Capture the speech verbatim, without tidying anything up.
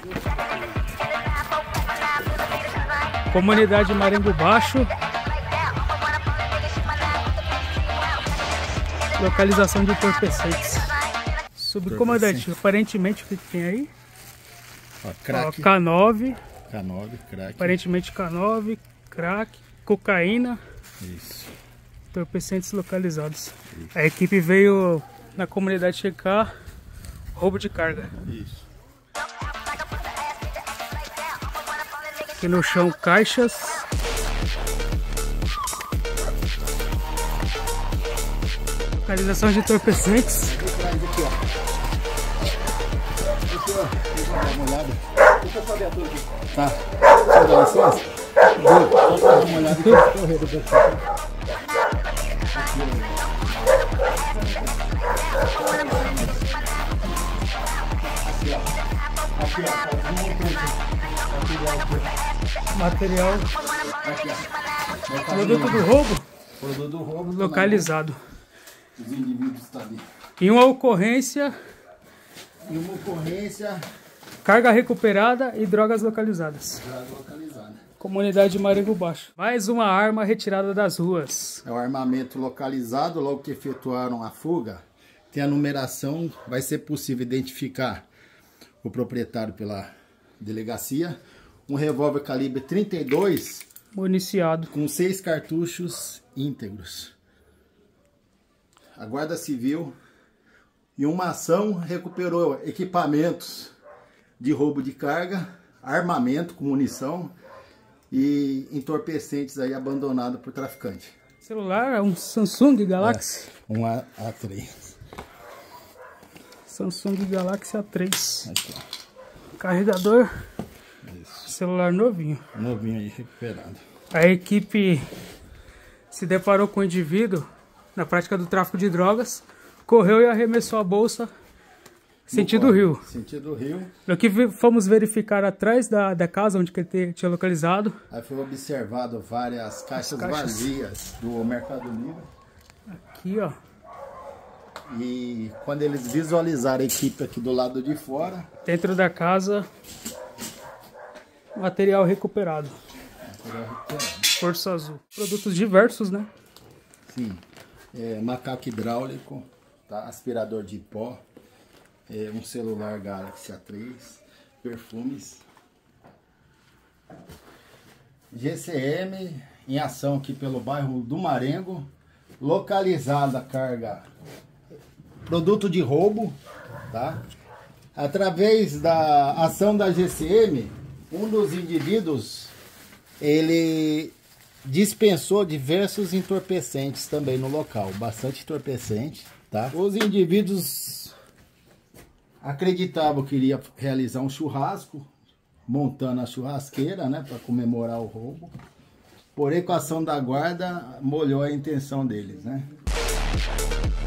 Comunidade Marengo Baixo. Localização de entorpecentes. Subcomandante, aparentemente o que tem aí? Ó, crack. Ó, K nove. K nove, crack. Aparentemente K nove, crack, cocaína. Isso. Entorpecentes localizados. Isso. A equipe veio na comunidade checar roubo de carga. Isso. Aqui no chão, caixas. Localização de entorpecentes. Aqui, ó. Aqui, ó. Deixa eu dar uma olhada. Deixa eu só ver tudo aqui. Tá. Deixa eu dar licença. Vou dar uma olhada aqui. Correr do pessoal. Aqui, ó. Aqui, ó. Material. Aqui, ó. Produto do roubo. Produto do roubo. Localizado. Os indivíduos estão ali. Em uma ocorrência. Em uma ocorrência. Carga recuperada e drogas localizadas. Droga localizada. Comunidade Marengo Baixo. Mais uma arma retirada das ruas. É o armamento localizado. Logo que efetuaram a fuga, tem a numeração. Vai ser possível identificar o proprietário pela delegacia. Um revólver calibre trinta e dois. Municiado. Com seis cartuchos íntegros. A Guarda Civil, em uma ação, recuperou equipamentos de roubo de carga, armamento com munição e entorpecentes aí abandonados por traficante. Celular é um Samsung Galaxy. É, um A três. Samsung Galaxy A três. Aqui, ó. Carregador. Isso. Celular novinho. Novinho aí, recuperado. A equipe se deparou com o indivíduo na prática do tráfico de drogas, correu e arremessou a bolsa sentido Rio. Sentido Rio. No que fomos verificar atrás da, da casa onde que ele tinha localizado. Aí foi observado várias caixas, caixas vazias do Mercado Livre. Aqui, ó. E quando eles visualizaram a equipe aqui do lado de fora. Dentro da casa, material recuperado. Material recuperado. Força Azul. Produtos diversos, né? Sim. É, macaco hidráulico, tá? Aspirador de pó, é, um celular Galaxy A três, perfumes, G C M em ação aqui pelo bairro do Marengo, localizada a carga, produto de roubo, tá? Através da ação da G C M, um dos indivíduos, ele dispensou diversos entorpecentes também no local, bastante entorpecente, tá? Os indivíduos acreditavam que iria realizar um churrasco, montando a churrasqueira, né, para comemorar o roubo. Porém, com a ação da guarda, molhou a intenção deles, né?